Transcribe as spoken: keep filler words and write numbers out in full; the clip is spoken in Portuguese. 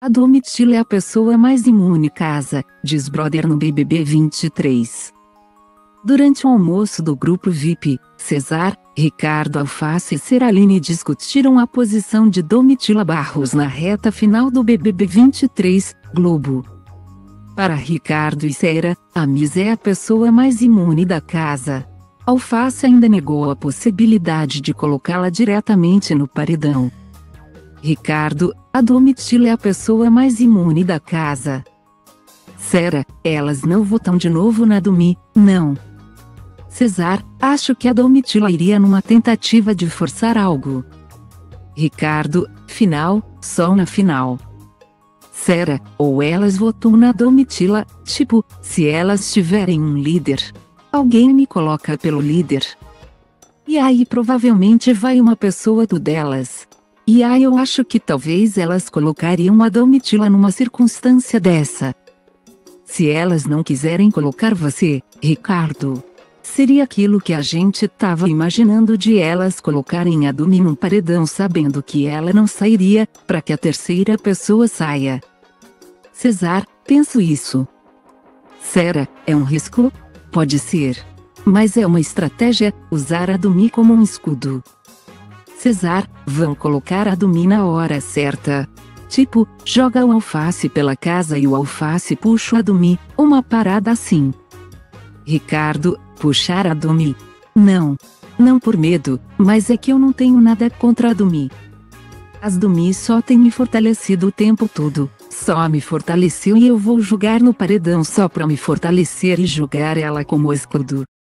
Domitila é a pessoa mais imune casa, diz brother no B B B vinte e três. Durante o almoço do grupo V I P, César, Ricardo Alface e Ceraline discutiram a posição de Domitila Barros na reta final do B B B vinte e três, Globo. Para Ricardo e Cera, a Miss é a pessoa mais imune da casa. Alface ainda negou a possibilidade de colocá-la diretamente no paredão. Ricardo, a Domitila é a pessoa mais imune da casa. Cera, elas não votam de novo na Domi, não. César, acho que a Domitila iria numa tentativa de forçar algo. Ricardo, final, só na final. Cera, ou elas votam na Domitila, tipo, se elas tiverem um líder. Alguém me coloca pelo líder. E aí provavelmente vai uma pessoa do delas. E aí eu acho que talvez elas colocariam a Domitila numa circunstância dessa. Se elas não quiserem colocar você, Ricardo, seria aquilo que a gente tava imaginando de elas colocarem a Domi num paredão sabendo que ela não sairia, para que a terceira pessoa saia. César, penso isso. Cera, é um risco? Pode ser. Mas é uma estratégia, usar a Domi como um escudo. César, vão colocar a Domi na hora certa. Tipo, joga o Alface pela casa e o Alface puxa a Domi, uma parada assim. Ricardo, puxar a Domi? Não. Não por medo, mas é que eu não tenho nada contra a Domi. As Domi só têm me fortalecido o tempo todo, só me fortaleceu e eu vou jogar no paredão só pra me fortalecer e jogar ela como escudo.